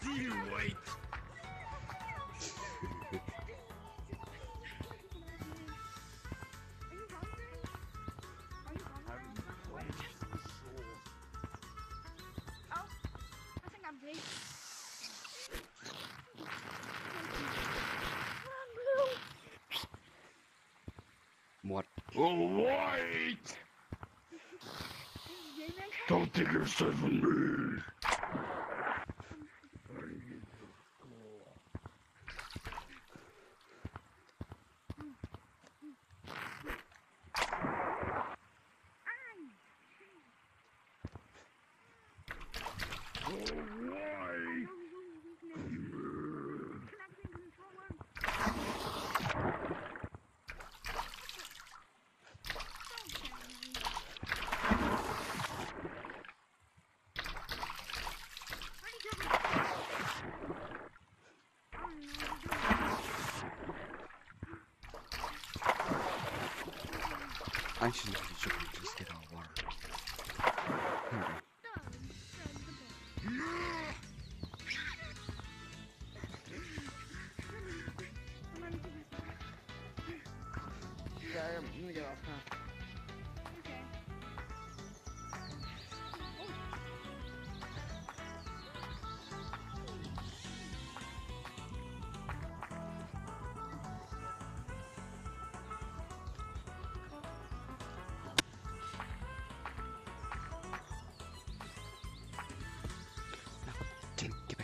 Still wait. Oh, I think I'm dead. What? Oh, wait! Don't take yourself from me! I should just get out of water. Here we go. Yeah, I'm gonna get off now. Tim, get